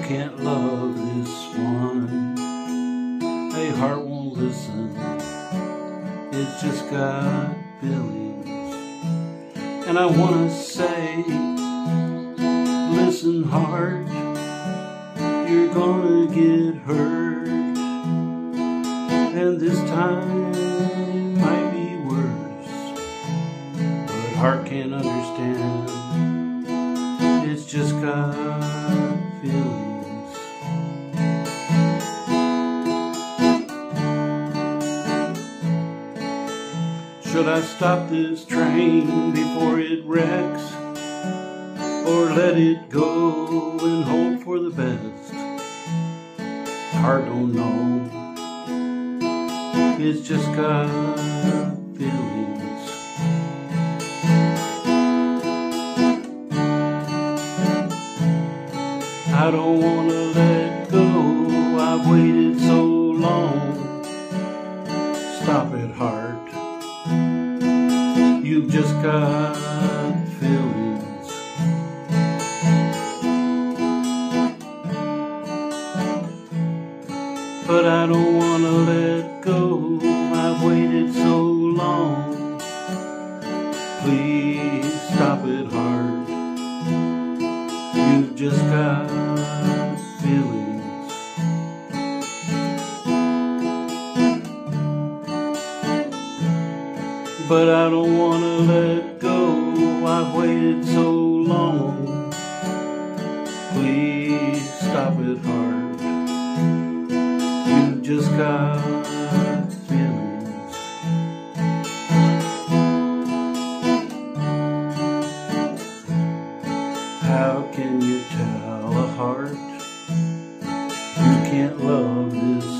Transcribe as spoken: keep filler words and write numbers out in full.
can't love this one. A heart won't listen, it's just got feelings. And I wanna say, listen heart, you're gonna get hurt. And this time might be worse, but heart can't understand. It's just got feelings. Should I stop this train before it wrecks, or let it go and hope for the best? Heart don't know, it's just got feelings. I don't wanna let go, I've waited so long. Stop it, heart, you've just got feelings. But I don't wanna let go, I've waited so long. Please stop it, heart, you've just got feelings. But I don't wanna let go, I've waited so long. Please stop it, heart, you've just got feelings. How can you tell a heart you can't love this